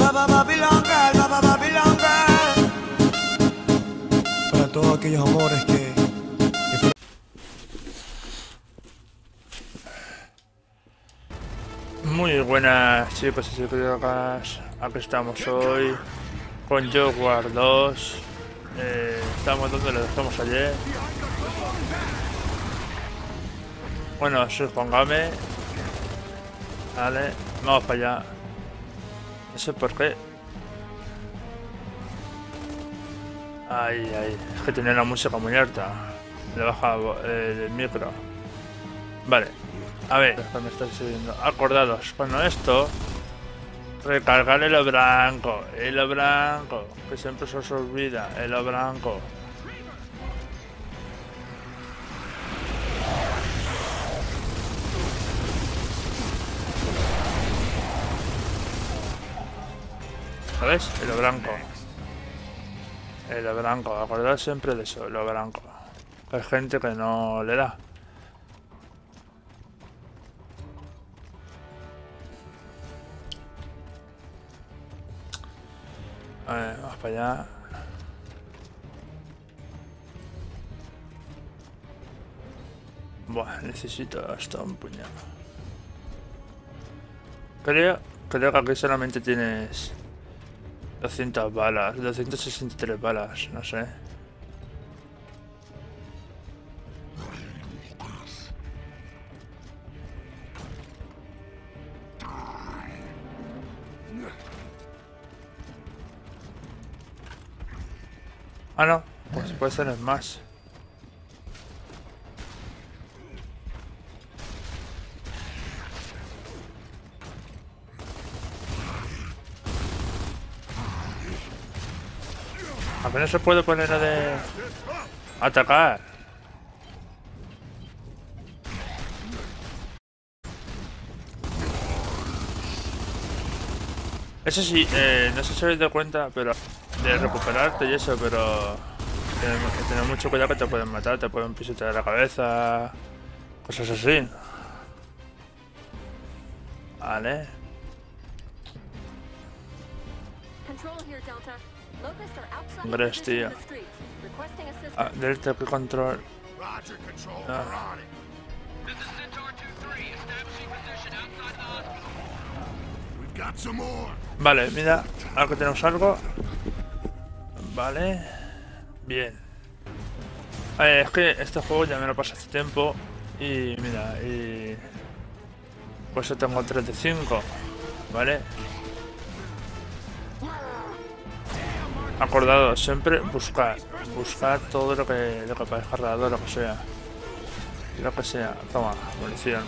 Babylon Girl, Babylon Girl. Para todos aquellos amores que Muy buenas chicos y chicas, aquí estamos hoy con Jogwar 2. Estamos donde lo dejamos ayer. Bueno, soy Juan Game. Vale, vamos para allá. No sé por qué. Ay, es que tenía la música muy alta. Le baja el micro. Vale. A ver, me está siguiendo. Acordados, bueno, esto. Recargar el blanco, que siempre se os olvida, el blanco. ¿Sabes? El blanco, acordaos siempre de eso, lo blanco. Hay gente que no le da. A ver, vamos para allá. Buah, necesito hasta un puñado. Creo que aquí solamente tienes 200 balas, 263 balas, no sé. Ah, no, pues puede ser más. Apenas se puede poner la de atacar. Eso sí, no sé si os dado cuenta, pero de recuperarte y eso, pero que tener mucho cuidado que te pueden matar, te pueden pisotear la cabeza, cosas así. Vale. Gres, tío. Delta control. Ah. Vale, mira, ahora que tenemos algo. Vale. Bien. Es que este juego ya me lo pasé hace tiempo. Y mira, pues yo tengo 35. Vale. Acordado, siempre buscar todo lo que parezca raro, lo que sea. Lo que sea. Toma, munición.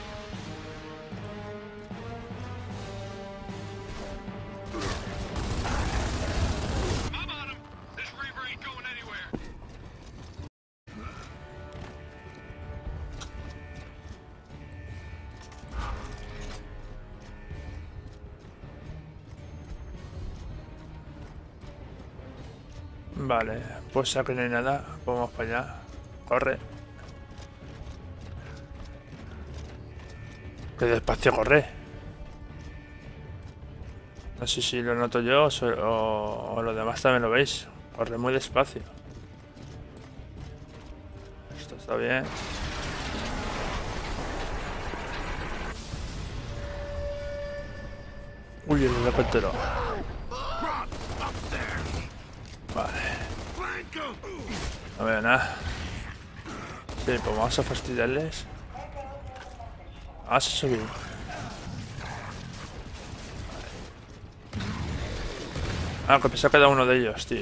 Vale, pues aquí no hay nada, vamos para allá. Corre. Que despacio corre. No sé si lo noto yo o los demás también lo veis. Corre muy despacio. Esto está bien. Uy, el helicóptero. Vale. No veo nada. Sí, pues vamos a fastidiarles. Vamos a subir. Ah, que pensaba que era uno de ellos, tío.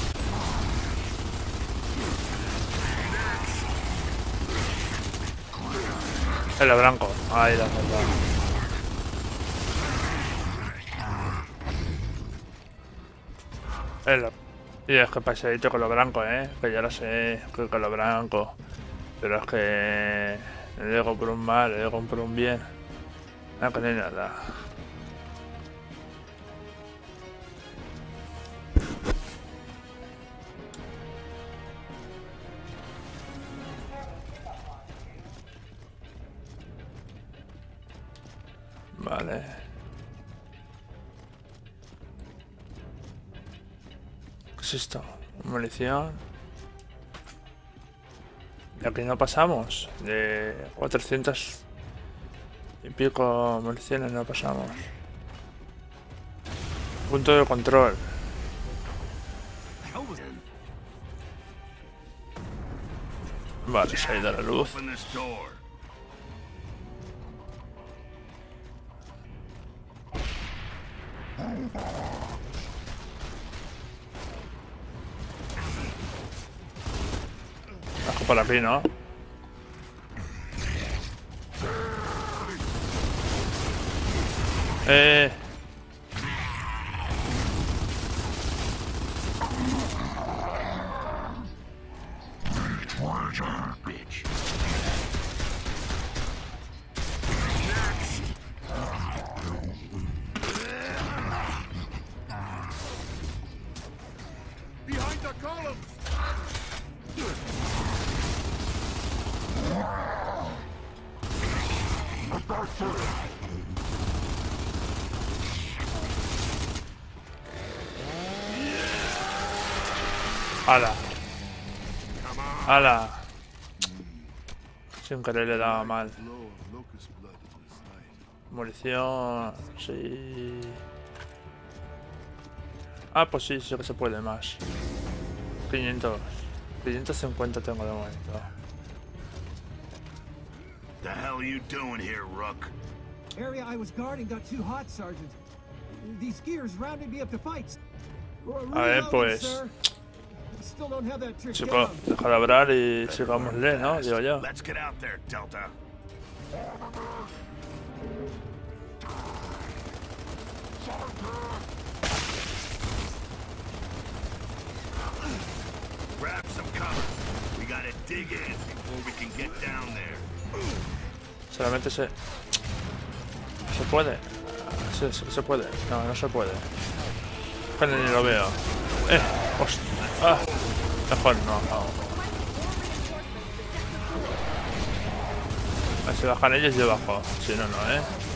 El blanco. Ahí la verdad. Y es que paseadito con lo blanco, que ya lo sé, que con lo blanco. Pero es que le digo por un mal, le digo por un bien. No, que no hay nada. Vale. ¿Qué es esto? Munición. Y aquí no pasamos. De 400 y pico municiones no pasamos. Punto de control. Vale, se ha ido la luz. Bajo por aquí, ¿no? Behind the column! ¡Hala! ¡Hala! Sin querer le daba mal. Munición... Sí... Ah, pues sí, sí que se puede más. 500. 550 tengo de momento. The hell are you doing here, Rook? Area I was guarding got too hot, Sergeant. These skiers rounded me up to fights. A ver, pues... Still don't have that trick Chico, down. deja de hablar y sigámosle, ¿no? Digo yo. Let's get out there, Delta. Grab some cover. We gotta dig in before we can get down there. Solamente se... ¿Se puede? Se puede. No, no se puede. Que ni lo veo. Hostia. Ah, mejor no. A ver si bajan ellos yo bajo. Si no, no,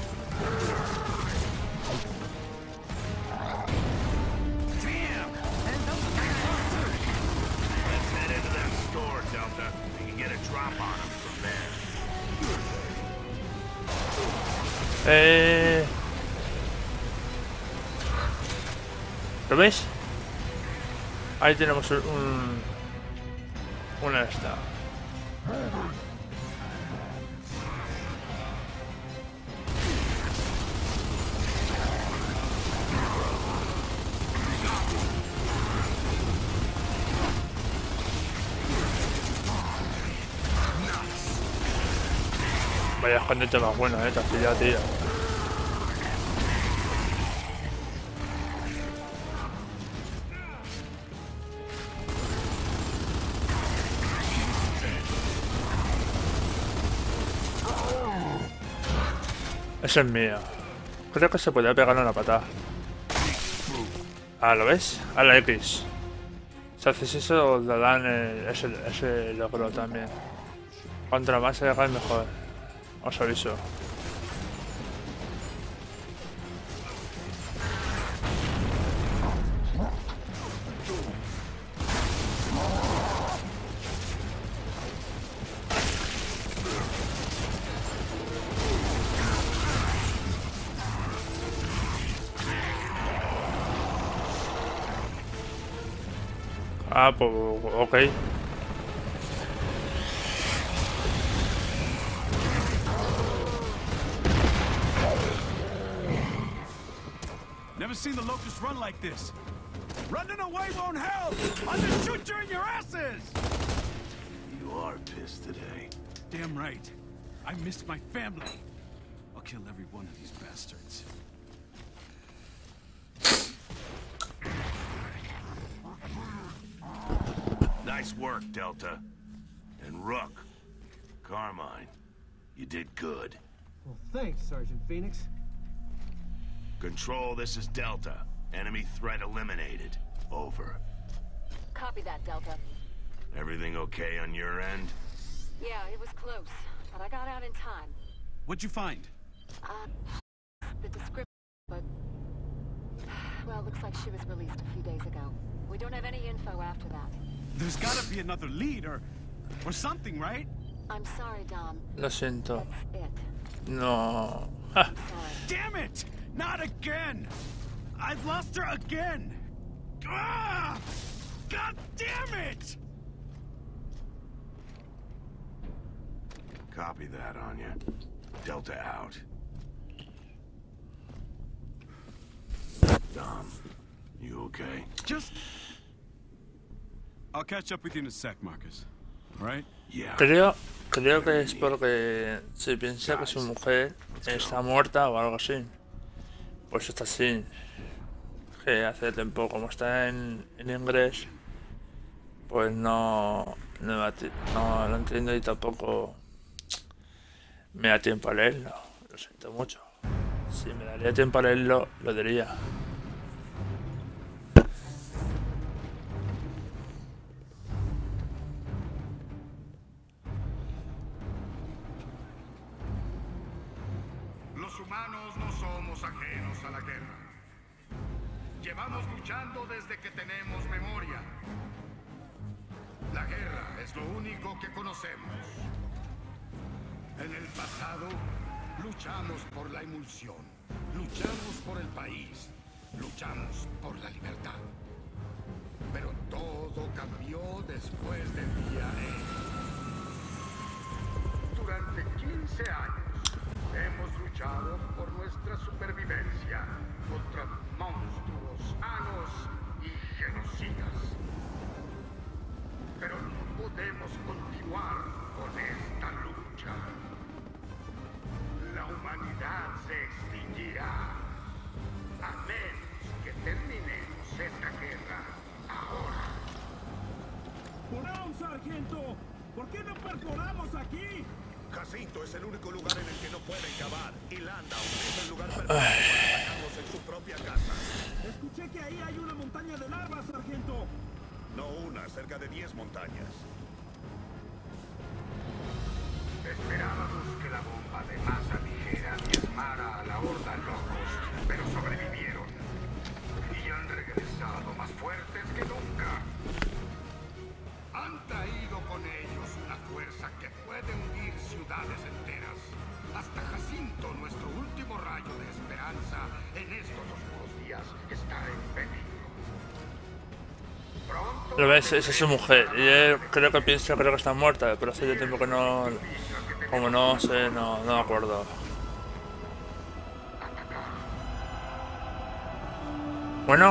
Let's head into that store, Delta. We can get a drop on them from there. ¿Lo veis? Ahí tenemos una esta. Vaya escondite más bueno, te has pillado, tío. Ese es mío. Creo que se podría pegarle una patada. Ah, ¿lo ves? A la X. Si haces eso, le dan ese logro también. Contra más se haga mejor. Os aviso. Ah, pues ok. Never seen the Locust run like this. Running away won't help! I'll just shoot you in your asses! You are pissed today. Damn right. I missed my family. I'll kill every one of these bastards. Nice work, Delta. And Rook, Carmine, you did good. Well, thanks, Sergeant Phoenix. Control, this is Delta. Enemy threat eliminated. Over. Copy that, Delta. Everything okay on your end? Yeah, it was close, but I got out in time. What'd you find? The description, but... Well, looks like she was released a few days ago. We don't have any info after that. There's gotta be another lead or something, right? I'm sorry, Dom. Lo siento. That's it. No. Ja. Sorry. Damn it! Not again! I've lost her again! Ah! God damn it! Copy that, Anya. Delta out. Dom, you okay? Just... I'll catch up with you in a sec, Marcus. All right? Yeah. Creo que es porque se piensa que su mujer está muerta o algo así. Pues está así. Que hace tiempo, como está en inglés, pues no lo entiendo y tampoco me da tiempo a leerlo. Lo siento mucho. Si me daría tiempo a leerlo, lo diría. Los humanos no somos ajenos a la guerra. Llevamos luchando desde que tenemos memoria. La guerra es lo único que conocemos. En el pasado, luchamos por la emulsión, luchamos por el país, luchamos por la libertad. Pero todo cambió después del día E. Durante 15 años, hemos luchado por nuestra supervivencia contra monstruos, anos y genocidas. Pero no podemos continuar con esta lucha. La humanidad se extinguirá a menos que terminemos esta guerra ahora. ¡Por sargento! ¿Por qué no perforamos aquí? Jacinto es el único lugar en el que no pueden cavar. Y Landau es el lugar perfecto para atacarlos en su propia casa. Escuché que ahí hay una montaña de larvas, sargento. No una, cerca de 10 montañas. Esperábamos que la bomba de masa ligera diezmara a la horda locos, pero sobrevivieron. Y han regresado más fuertes que nunca. Han traído con ellos una fuerza que puede hundir ciudades enteras. Hasta Jacinto, nuestro último rayo de esperanza en estos oscuros días, está en peligro. Pronto... Lo ves, esa es su mujer. Y él creo que está muerta, pero hace ya tiempo que no... Como no sé, no me acuerdo. Bueno.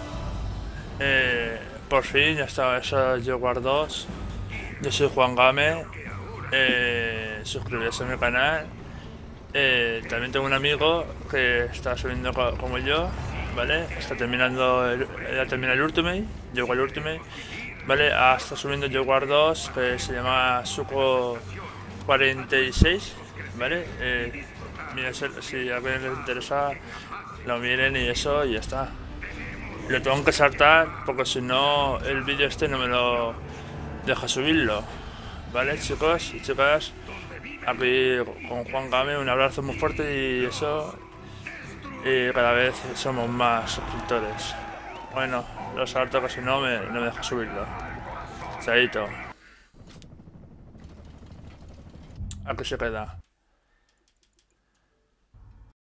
Por fin, ya está, eso es Jaguar 2. Yo soy Juan Game. Suscribiros a mi canal. También tengo un amigo que está subiendo como yo, ¿vale? Está terminando, ya termina el Ultimate, llegó al Ultimate, ¿vale? Está subiendo Jaguar 2, que se llama Suco 46, ¿vale? Mira, si a alguien les interesa, lo miren y eso, y ya está. Lo tengo que saltar porque si no el vídeo este no me lo deja subirlo, ¿vale, chicos y chicas? Aquí con Juan Game, un abrazo muy fuerte y eso, y cada vez somos más suscriptores. Bueno, lo salto que si no me deja subirlo. Chaito. Aquí se queda.